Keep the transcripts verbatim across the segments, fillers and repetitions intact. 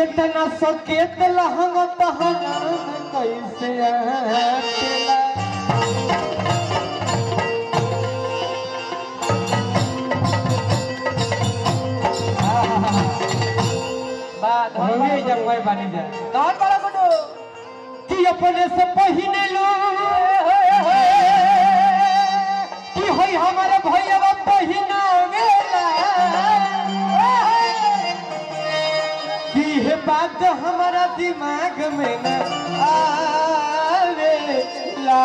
कितना सकेत लहंग तहना कैसे आतेला बात होवे जब मैं बनी जाए कौन बड़ा गुड्डू कि अपने से पहिने लो कि होई हमारे भैया पहिना ये बात हमारा दिमाग में न आवेला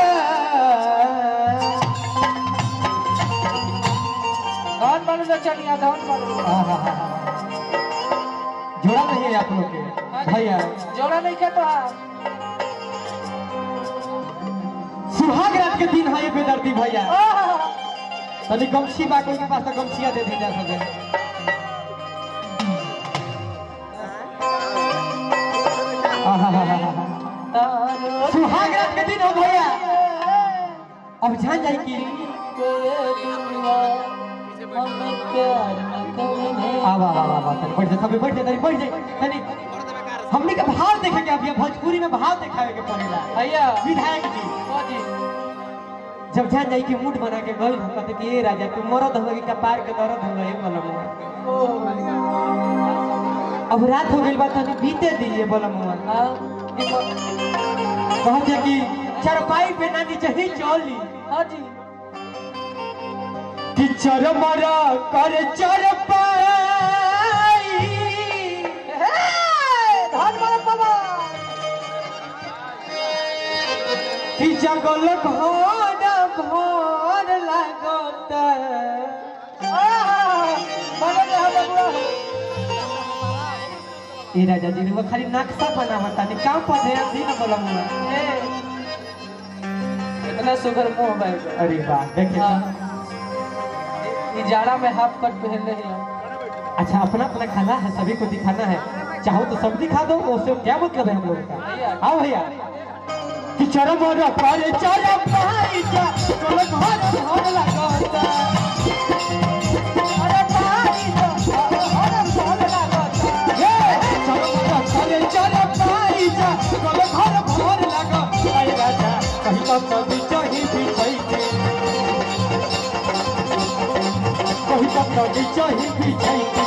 कौन बनू तो चलिए कौन बनू जोड़ा नहीं है आप लोग के भैया जोड़ा नहीं क्या तो हाँ सुहाग रात के दिन है ये बेदर्दी भैया तनी गमछी बा कोई के पास तो गमछिया दे दी जा सके सुहाग रात के दिन हो भैया अब जान जाए कि आवा आवा आवा तनी बैठ जा सब बैठ जा तनी बैठ जा तनी हमने के भाव देखे के अब ये भोजपुरी में भाव दिखावे के पड़ेला भैया विधायक जी ओ जी जब जान जाए कि मूड बना के गई कहते कि ए राजा तू मरद होगी कपार के दर्द हो गई बोलम अब रात हो गई बात नहीं बीते दिए बोलम कहते कि चरपाई पे ना नीचे ही चली हाँ जी कि चरमरा कर चरपाई धन बड़ा बाबा कि जगल घोर घोर लागत ए राजा जी वो खाली नक्शा बनावता नहीं काम पर ध्यान दी ना बोलम इतना सुगर मुंह भाई अरे वाह देखिए ये जाड़ा में हाफ कट पहन रहे हैं अच्छा अपना अपना खाना है सभी को दिखाना है चाहो तो सब दिखा दो उससे क्या मतलब है हम लोग का आओ भैया कि चरम और पर चरम पाई जा तोल घर घर लगाता अरे पाई जा घर घर लगाता ये चरम और पर चरम पाई जा तोल घर घर लगा आई राजा कहीं तो कभी चाही भी चाहिए कहीं तो कभी चाही भी चाहिए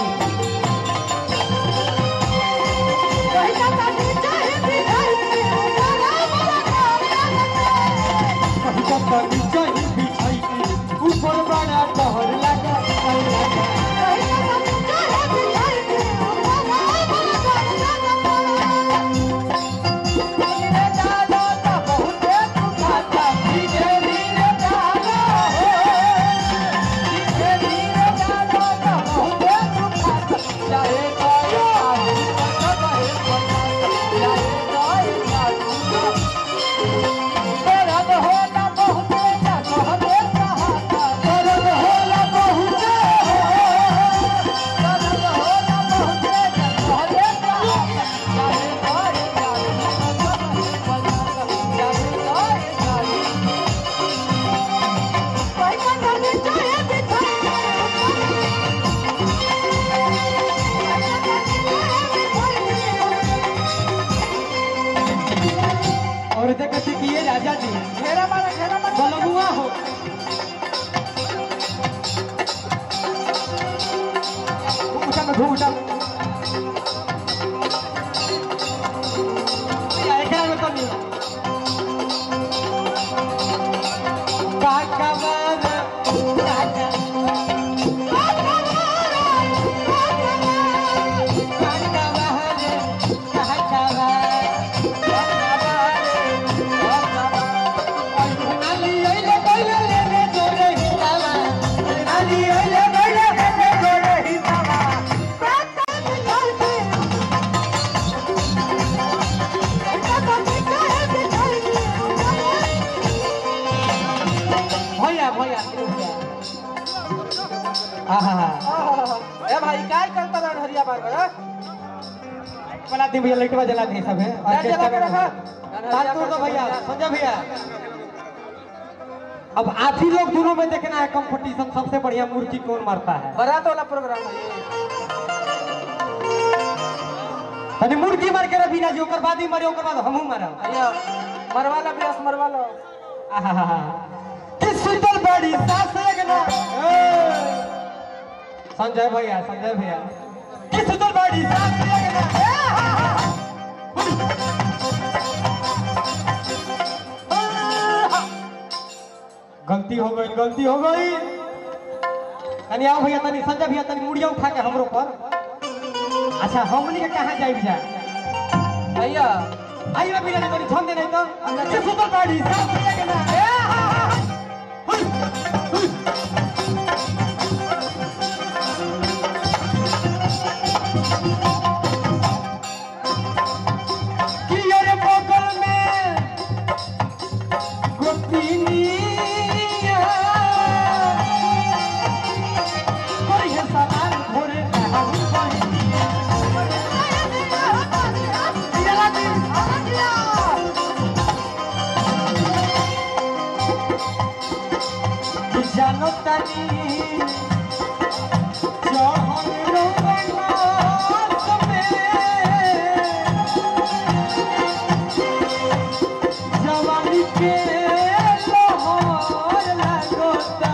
कभी चाहिए भी चाहिए ऊपर बड़ा डहर लगा और देखते कि ये राजा जी घेरा मारा घेरा मारा बलगुआ हो घूमटा में घूमटा एकरा में तो नहीं काका वाला काका ए भाई काय करता रहा हरिया बार बार बना दी भैया लाइट जला दी सब है जला के रखा बात तो दो भैया संजय भैया अब आप ही लोग दोनों में देखना है कंपटीशन सबसे बढ़िया मुर्गी कौन मारता है बारात वाला प्रोग्राम है ये तनी मुर्गी मार के रबीना जी ओकर बाद ही मरे ओकर बाद हमहू मारब भैया मरवाला बेस मरवाला आहा कि सुतल बड़ी सास लगना संजय भैया संजय भैया कि सुतल बड़ी सास लगना गलती हो गई गलती हो गई तनी आओ भैया तनी संजय भैया तनी मुड़िया उठा के हमरो पर अच्छा हमनी के कहां जाई जा भैया आई ना बिना तनी छोड़ दे नहीं तो कि सुतल बड़ी सास लगना ए हा हुई हुई कि यार बगल में गोपिनिया कोई है सवाल घोरे हम कोई चला दी आगिया कि जानो तनी जहन रोना समय जवानी के लोहर लगोता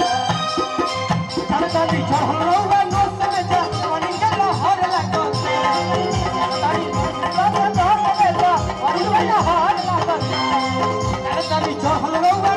तारी झहरवा नो समय जवानी के लोहर लगोता तारी झहरवा नो समय जवानी के लोहर लगोता तारी झहरवा